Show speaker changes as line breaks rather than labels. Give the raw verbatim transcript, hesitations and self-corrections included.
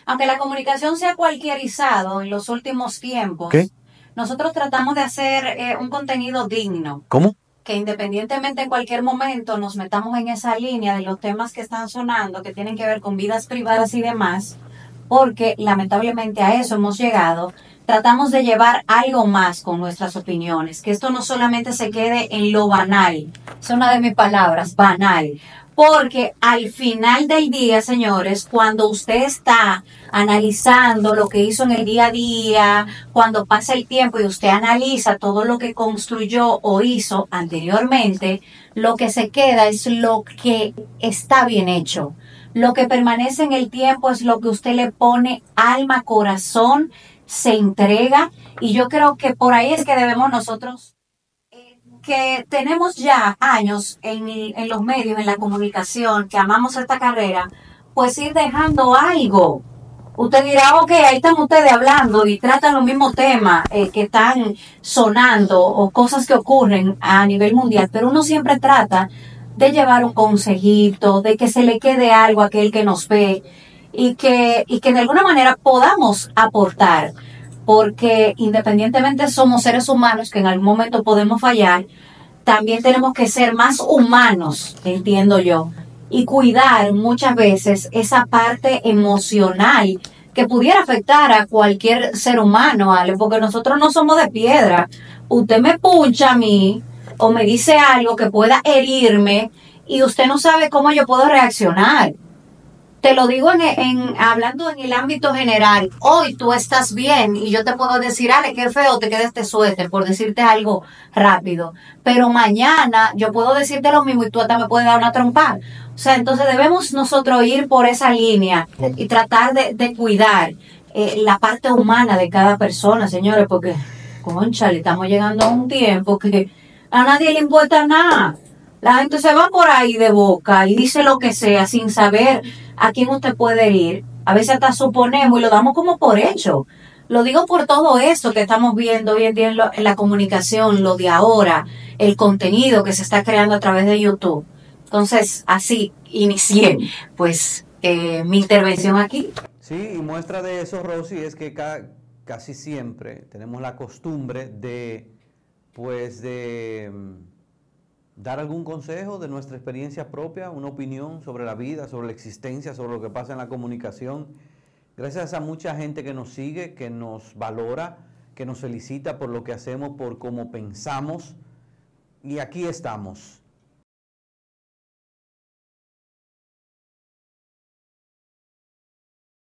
Aunque la comunicación se ha cualquierizado en los últimos tiempos,
¿Qué?
nosotros tratamos de hacer eh, un contenido digno,
¿Cómo?
que independientemente en cualquier momento nos metamos en esa línea de los temas que están sonando, que tienen que ver con vidas privadas y demás, porque lamentablemente a eso hemos llegado. Tratamos de llevar algo más con nuestras opiniones, que esto no solamente se quede en lo banal, es una de mis palabras, banal, porque al final del día, señores, cuando usted está analizando lo que hizo en el día a día, cuando pasa el tiempo y usted analiza todo lo que construyó o hizo anteriormente, lo que se queda es lo que está bien hecho. Lo que permanece en el tiempo es lo que usted le pone alma, corazón, se entrega, y yo creo que por ahí es que debemos nosotros, que tenemos ya años en, en los medios, en la comunicación, que amamos esta carrera, pues ir dejando algo. Usted dirá, ok, ahí están ustedes hablando y tratan los mismos temas eh, que están sonando o cosas que ocurren a nivel mundial, pero uno siempre trata de llevar un consejito, de que se le quede algo a aquel que nos ve y que, y que de alguna manera podamos aportar, porque independientemente somos seres humanos que en algún momento podemos fallar, también tenemos que ser más humanos, entiendo yo, y cuidar muchas veces esa parte emocional que pudiera afectar a cualquier ser humano, Ale, porque nosotros no somos de piedra. Usted me puncha a mí o me dice algo que pueda herirme y usted no sabe cómo yo puedo reaccionar. Te lo digo en, en hablando en el ámbito general. Hoy tú estás bien y yo te puedo decir, Ale, qué feo te queda este suéter, por decirte algo rápido. Pero mañana yo puedo decirte lo mismo y tú hasta me puedes dar una trompa. O sea, entonces debemos nosotros ir por esa línea y tratar de, de cuidar eh, la parte humana de cada persona, señores, porque, concha, le estamos llegando a un tiempo que a nadie le importa nada. La gente se va por ahí de boca y dice lo que sea sin saber a quién usted puede ir. A veces hasta suponemos y lo damos como por hecho. Lo digo por todo esto que estamos viendo hoy en día en, lo, en la comunicación, lo de ahora, el contenido que se está creando a través de YouTube. Entonces, así inicié pues eh, mi intervención aquí.
Sí, y muestra de eso, Rosy, es que ca casi siempre tenemos la costumbre de, pues, de dar algún consejo de nuestra experiencia propia, una opinión sobre la vida, sobre la existencia, sobre lo que pasa en la comunicación. Gracias a mucha gente que nos sigue, que nos valora, que nos felicita por lo que hacemos, por cómo pensamos. Y aquí estamos.